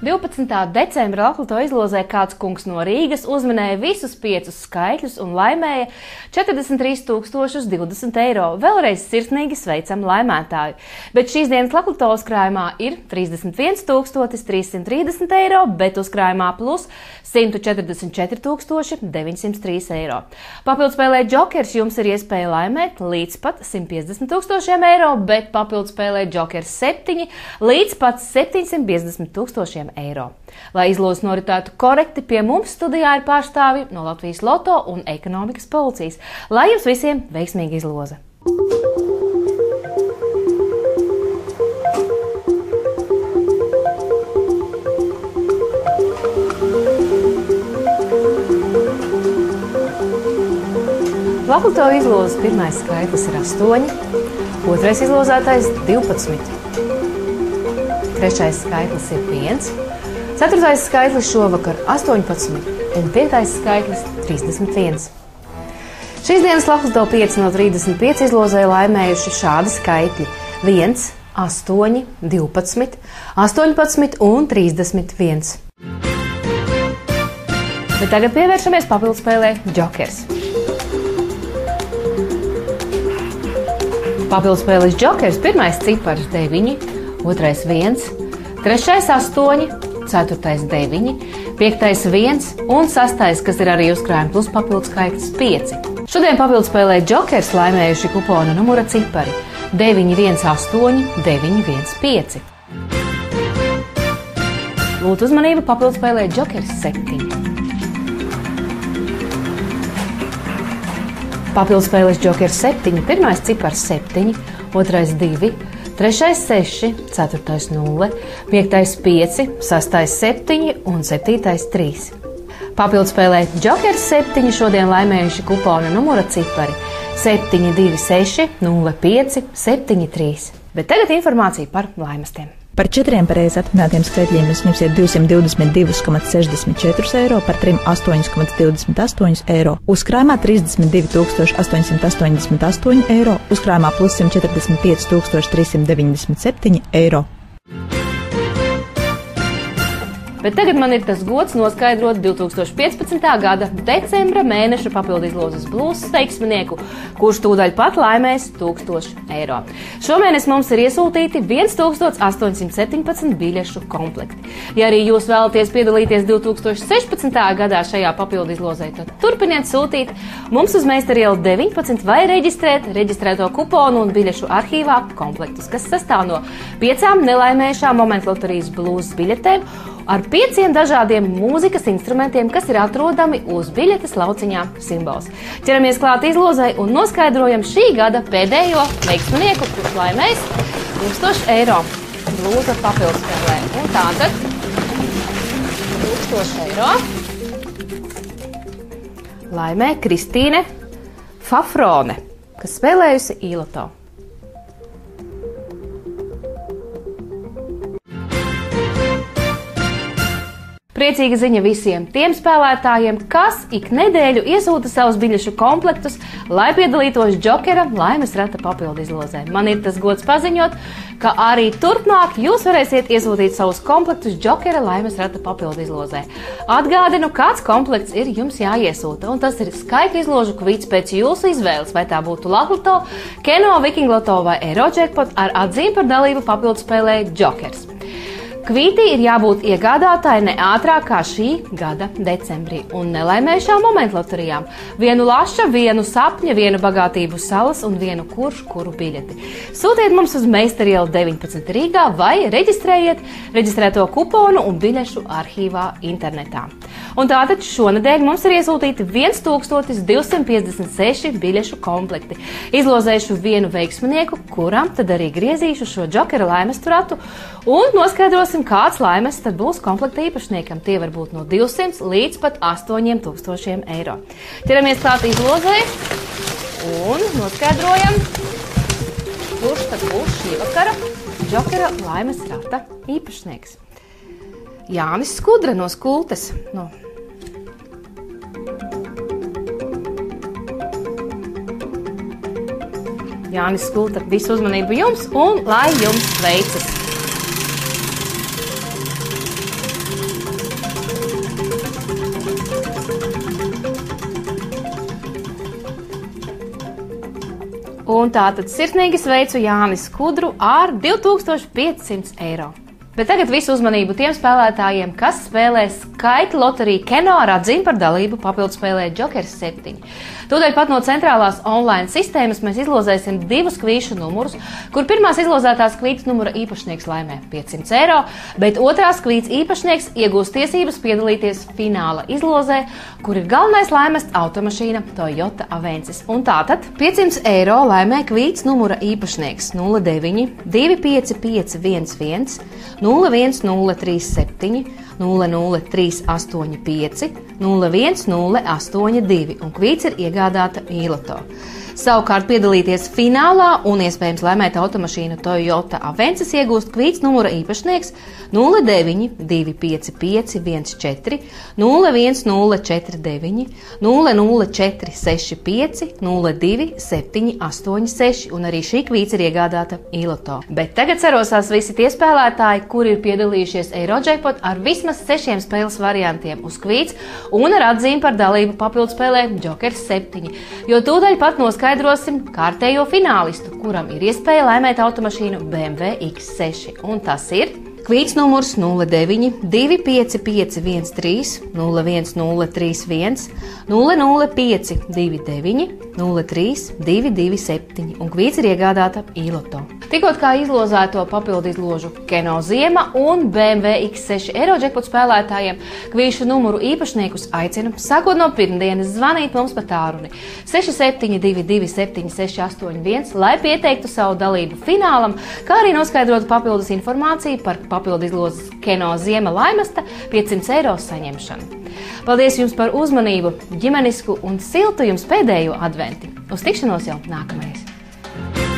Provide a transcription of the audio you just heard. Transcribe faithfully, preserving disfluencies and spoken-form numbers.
divpadsmitā decembra Lakloto izlozē kāds kungs no Rīgas uzminēja visus piecus skaitļus un laimēja četrdesmit trīs tūkstoši divdesmit eiro. Vēlreiz sirsnīgi sveicam laimētāju. Bet šīs dienas Lakloto uzkrājumā ir trīsdesmit viens tūkstotis trīssimt trīsdesmit eiro, bet uzkrājumā plus simt četrdesmit četri tūkstoši deviņsimt trīs eiro. Papildu spēlē Džokers jums ir iespēja laimēt līdz pat simt piecdesmit tūkstošiem eiro, bet papildu spēlē Džokers septiņi līdz pat septiņsimt piecdesmit tūkstošiem eiro. Lai izlozes noritētu korekti, pie mums studijā ir pārstāvji no Latvijas Loto un Ekonomikas policijas. Lai jums visiem veiksmīga izloze! Lakloto izlozes pirmais skaitlis ir astoņi, otrais izlozētais divpadsmit. Trešais skaitlis ir viens, ceturtais skaitlis šovakar astoņpadsmit un piektais skaitlis trīsdesmit viens. Šīs dienas Lakloto pieci no trīsdesmit pieci izlozē laimējuši šādi skaitļi viens, astoņi, divpadsmit, astoņpadsmit un trīsdesmit viens. Bet tagad pievēršamies papildu spēlē Džokers. Papildu spēles Džokers pirmais cipars deviņi, otrais viens, trešais astoņi, ceturtais deviņi, piektais viens un sastais, kas ir arī uzkrājuma plus papildu skaitlis pieci. Šodien papildu spēlē Džokers laimējuši kupona numura cipari deviņi, viens, astoņi, deviņi, viens, pieci. Lūdzu uzmanību, papildu spēlē Džokers septiņi. Papildu spēles Džokers septiņi, pirmais cipars septiņi, otrais divi, trešais seši, ceturtais nulle, piektais pieci, sastais septiņi un septītais trīs. Papildu spēlē Džokers septiņi šodien laimējuši kupona numura cipari septiņi, divi, seši, nulle, pieci, septiņi, trīs. Bet tagad informācija par laimestiem. Par četriem pareizi atminētiem skaitļiem jūs ņemsiet divsimt divdesmit divi komats sešdesmit četri eiro, par trim astoņi komats divdesmit astoņi eiro, uzkrājumā trīsdesmit divi tūkstoši astoņsimt astoņdesmit astoņi eiro, uzkrājumā plus simt četrdesmit pieci tūkstoši trīssimt deviņdesmit septiņi eiro. Bet tagad man ir tas gods noskaidrot divi tūkstoši piecpadsmitā gada decembra mēneša papildu izlozes blūzas veiksminieku, kurš tūdaļ pat laimēs tūkstošu eiro. Šomēnes mums ir iesūtīti tūkstoš astoņsimt septiņpadsmit biļešu komplekti. Ja arī jūs vēlaties piedalīties divi tūkstoši sešpadsmitā gadā šajā papildu izlozē, tad turpiniet sūtīt mums uz Meistara ielu deviņpadsmit vai reģistrēt reģistrēto kuponu un biļešu arhīvā komplektus, kas sastāv no piecām nelaimējušām momentu loterijas blūzas biļetēm ar pieciem dažādiem mūzikas instrumentiem, kas ir atrodami uz biļetes lauciņā simbols. Ķeramies klāt izlozei un noskaidrojam šī gada pēdējo veiksminieku, kurš laimēs tūkstošu eiro blūza papildu spēlē. Un tātad tūkstošu eiro laimē Kristīne Fafrone, kas spēlējusi īloto. Priecīga ziņa visiem tiem spēlētājiem, kas ik nedēļu iesūta savus biļešu komplektus, lai piedalītos Džokera laimes rata papildu izlozē. Man ir tas gods paziņot, ka arī turpmāk jūs varēsiet iesūtīt savus komplektus Džokera laimes rata papildu izlozē. Atgādinu, kāds komplekts ir jums jāiesūta, un tas ir skaitļu izložu kvids pēc jūsu izvēles, vai tā būtu Lakloto, Keno, Viking Loto vai Eiro-Jackpot ar atzīmi par dalību papildu spēlē Džokers. Kvītī ir jābūt iegādātāji ne ātrāk kā šī gada decembrī un nelaimējušām momentu loterijām. Vienu laša, vienu sapņa, vienu bagātību salas un vienu kurš kuru biļeti. Sūtiet mums uz Meistara ielu deviņpadsmit Rīgā vai reģistrējiet reģistrēto kuponu un biļešu arhīvā internetā. Un tātad šonedēļ mums ir iesūtīti tūkstoš divsimt piecdesmit seši biļešu komplekti. Izlozēšu vienu veiksminieku, kuram tad arī griezīšu šo Džokera laimestu ratu un noskaidrosim, kāds laimes tad būs komplekta īpašniekam. Tie var būt no divsimt līdz pat astoņiem tūkstošiem eiro. Ķeramies klāt izlozē un noskaidrojam, kurš tad būs šī vakara Džokera laimes rata īpašnieks. Jānis Skudra no Skultes. No. Jānis Skulta, visu uzmanību jums un lai jums veicas! Un tātad sirsnīgi sveicu Jānis Skudru ar divtūkstoš piecsimt eiro. Bet tagad visu uzmanību tiem spēlētājiem, kas spēlē skaitļu loteriju Keno ar atzīmi par dalību papildu spēlē Jokers septiņi. Tūdaļ pat no centrālās online sistēmas mēs izlozēsim divus kvīšu numurus, kur pirmās izlozētās kvītas numura īpašnieks laimē piecsimt eiro, bet otrās kvītas īpašnieks iegūst tiesības piedalīties fināla izlozē, kur ir galvenais laimest automašīna Toyota Avensis. Un tātad piecsimt eiro laimē kvītas numura īpašnieks nulle deviņi divi pieci pieci viens viens nulle viens nulle trīs septiņi nulle nulle trīs astoņi pieci nulle viens nulle astoņi divi un kvīts ir iegādāta īloto. Savukārt piedalīties finālā un iespējams laimēt automašīnu Toyota Avensis iegūst kvīts numura īpašnieks nulle deviņi divi pieci pieci viens četri nulle viens nulle četri deviņi nulle nulle četri seši pieci nulle divi septiņi astoņi seši un arī šī kvīts ir iegādāta īloto. Bet tagad sarosās visi tie spēlētāji, kuri ir piedalījušies Eirojackpot ar vismaz sešiem spēles variantiem uz kvīts un ar atzīmi par dalību papildu spēlē Jokers septiņi, jo tūdaļ pat noskaidrosim kārtējo finālistu, kuram ir iespēja laimēt automašīnu B M W X seši, un tas ir kvīts numurs nulle deviņi divi pieci pieci viens trīs nulle viens nulle trīs viens nulle nulle pieci divi deviņi nulle trīs divi divi septiņi un kvīts ir iegādāta īloto. Tikot kā izlozēto papildu izložu Keno Ziema un B M W X seši Eirojackpot spēlētājiem kvīšu numuru īpašniekus aicinu sākot no pirmdienas zvanīt mums pa tālruni seši septiņi divi divi septiņi seši astoņi viens, lai pieteiktu savu dalību finālam, kā arī noskaidrotu papildus informāciju par papildu izlozes Keno Ziema laimesta piecsimt eiro saņemšanu. Paldies jums par uzmanību, ģimenisku un siltu jums pēdējo adventi. Uz tikšanos jau nākamreiz!